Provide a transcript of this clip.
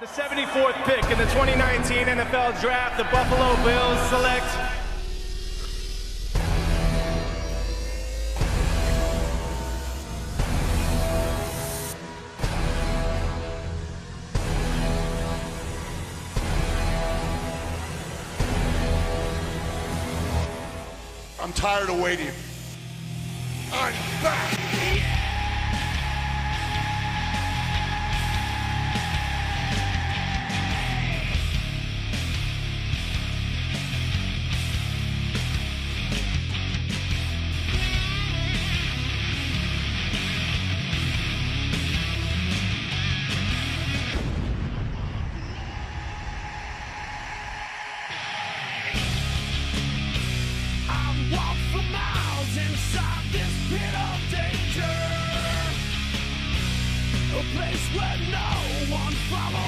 The 74th pick in the 2019 NFL Draft, the Buffalo Bills select I'm tired of waiting. I'm back! Walk for miles inside this pit of danger, a place where no one follows.